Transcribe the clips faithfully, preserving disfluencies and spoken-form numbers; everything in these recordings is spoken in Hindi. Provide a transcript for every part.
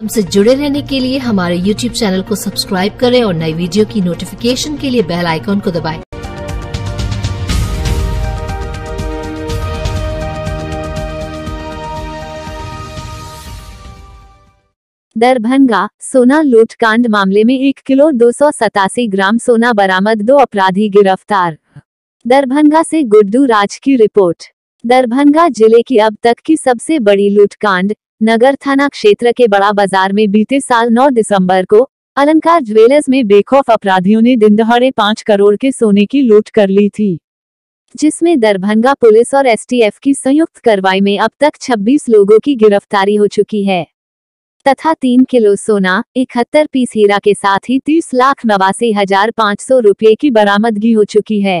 हमसे जुड़े रहने के लिए हमारे यूट्यूब चैनल को सब्सक्राइब करें और नई वीडियो की नोटिफिकेशन के लिए बेल आइकॉन को दबाएं। दरभंगा सोना लूटकांड मामले में एक किलो दो सौ सतासी ग्राम सोना बरामद, दो अपराधी गिरफ्तार। दरभंगा से गुड्डू राज की रिपोर्ट। दरभंगा जिले की अब तक की सबसे बड़ी लूटकांड नगर थाना क्षेत्र के बड़ा बाजार में बीते साल नौ दिसंबर को अलंकार ज्वेलर्स में बेखौफ अपराधियों ने दिनदहाड़े पाँच करोड़ के सोने की लूट कर ली थी, जिसमें दरभंगा पुलिस और एसटीएफ की संयुक्त कार्रवाई में अब तक छब्बीस लोगों की गिरफ्तारी हो चुकी है तथा तीन किलो सोना, इकहत्तर पीस हीरा के साथ ही तीस लाख नवासी हजार पाँच सौ रुपये की बरामदगी हो चुकी है।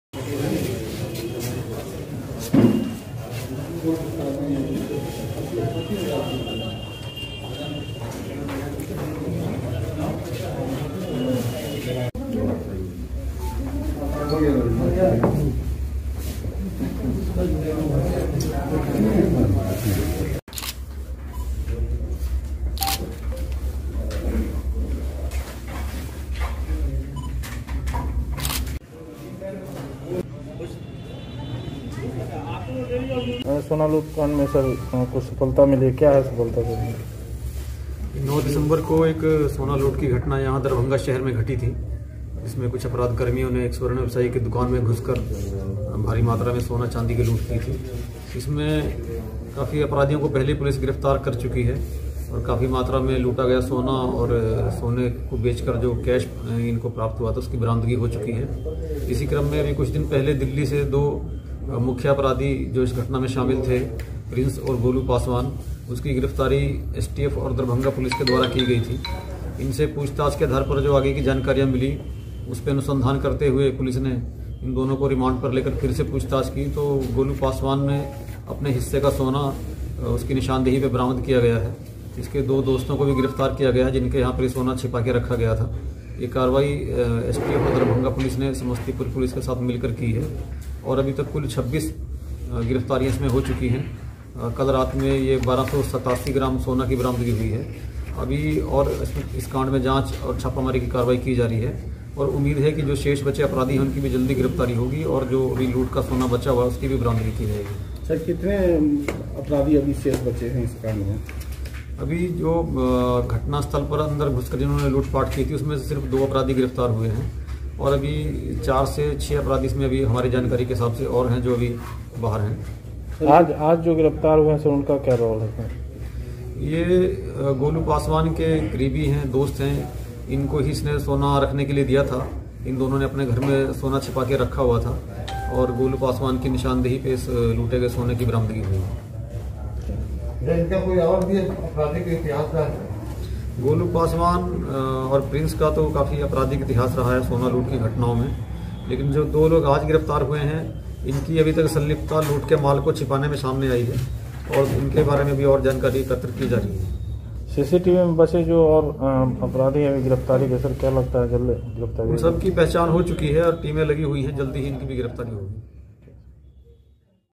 सोना लूटकांड में सर कुछ सफलता मिली, क्या है सफलता सर? नौ दिसंबर को एक सोना लूट की घटना यहाँ दरभंगा शहर में घटी थी, जिसमें कुछ अपराध कर्मियों ने एक स्वर्ण व्यवसायी की दुकान में घुसकर भारी मात्रा में सोना चांदी की लूट की थी। इसमें काफ़ी अपराधियों को पहले पुलिस गिरफ्तार कर चुकी है और काफ़ी मात्रा में लूटा गया सोना और सोने को बेचकर जो कैश इनको प्राप्त हुआ था उसकी बरामदगी हो चुकी है। इसी क्रम में अभी कुछ दिन पहले दिल्ली से दो मुख्य अपराधी जो इस घटना में शामिल थे, प्रिंस और गोलू पासवान, उसकी गिरफ्तारी एसटीएफ और दरभंगा पुलिस के द्वारा की गई थी। इनसे पूछताछ के आधार पर जो आगे की जानकारियां मिली उस पर अनुसंधान करते हुए पुलिस ने इन दोनों को रिमांड पर लेकर फिर से पूछताछ की तो गोलू पासवान ने अपने हिस्से का सोना उसकी निशानदेही पर बरामद किया गया है। इसके दो दोस्तों को भी गिरफ्तार किया गया है जिनके यहाँ पर सोना छिपा के रखा गया था। ये कार्रवाई एसटीएफ और दरभंगा पुलिस ने समस्तीपुर पुलिस के साथ मिलकर की है और अभी तक कुल छब्बीस गिरफ्तारियां इसमें हो चुकी हैं। कल रात में ये बारह सौ सतासी ग्राम सोना की बरामदगी हुई है। अभी और इस कांड में जांच और छापामारी की कार्रवाई की जा रही है और उम्मीद है कि जो शेष बचे अपराधी हैं उनकी भी जल्दी गिरफ्तारी होगी और जो अभी लूट का सोना बचा हुआ है उसकी भी बरामदगी की जाएगी। सर कितने अपराधी अभी शेष बचे हैं इस कांड में? अभी जो घटना स्थल पर अंदर घुसकर जिन्होंने लूटपाट की थी उसमें से सिर्फ दो अपराधी गिरफ्तार हुए हैं और अभी चार से छह अपराधी इसमें अभी हमारी जानकारी के हिसाब से और हैं जो अभी बाहर हैं। आज आज जो गिरफ्तार हुए हैं सर उनका क्या रोल है? ये गोलू पासवान के करीबी हैं, दोस्त हैं। इनको ही इसने सोना रखने के लिए दिया था। इन दोनों ने अपने घर में सोना छिपा के रखा हुआ था और गोलू पासवान की निशानदेही पे इस लूटे गए सोने की बरामदगी हुई। इनका कोई और भी आपराधिक इतिहास है? गोलू पासवान और प्रिंस का तो काफ़ी आपराधिक इतिहास रहा है सोना लूट की घटनाओं में, लेकिन जो दो लोग आज गिरफ्तार हुए हैं इनकी अभी तक संलिप्तता लूट के माल को छिपाने में सामने आई है और इनके बारे में भी और जानकारी एकत्र की जा रही है। सीसीटीवी में बचे जो और अपराधी अभी गिरफ्तारी के सर क्या लगता है जल्द गिरफ्तारी? उन सब की पहचान हो चुकी है और टीमें लगी हुई हैं, जल्दी ही इनकी भी गिरफ्तारी होगी।